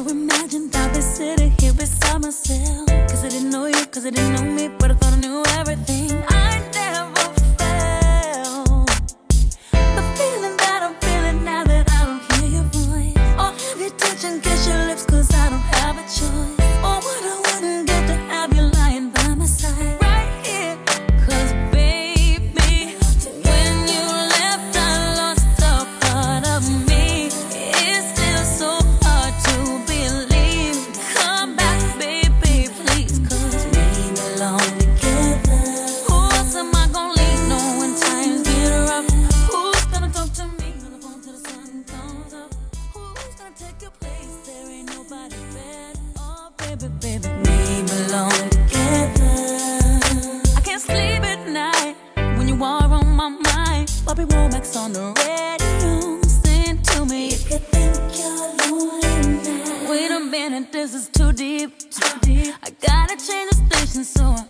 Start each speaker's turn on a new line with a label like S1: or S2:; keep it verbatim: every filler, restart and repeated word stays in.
S1: imagined I'd be sitting here beside myself. Cause I didn't know you, cause I didn't know me, but I thought I knew everything. I never felt the feeling that I'm feeling now that I don't hear your voice. Or have you touch and kiss your lips, cause I don't have a choice. Or what I wouldn't give to have you lying by my side right here. Cause baby, when you left I lost a part of me. It's still so hard to believe. Come back baby, please, cause we belong together. Who else am I gonna leave on when times get rough? Who's gonna talk to me on the phone till the sun comes up? Who's gonna take your place? There ain't nobody better. Oh baby, baby, we belong together. I can't sleep at night when you are on my mind. Bobby Womack's on the radio, sing to me if you think you're lonely now. Wait a minute, this is too deep, too deep. I gotta change the station so I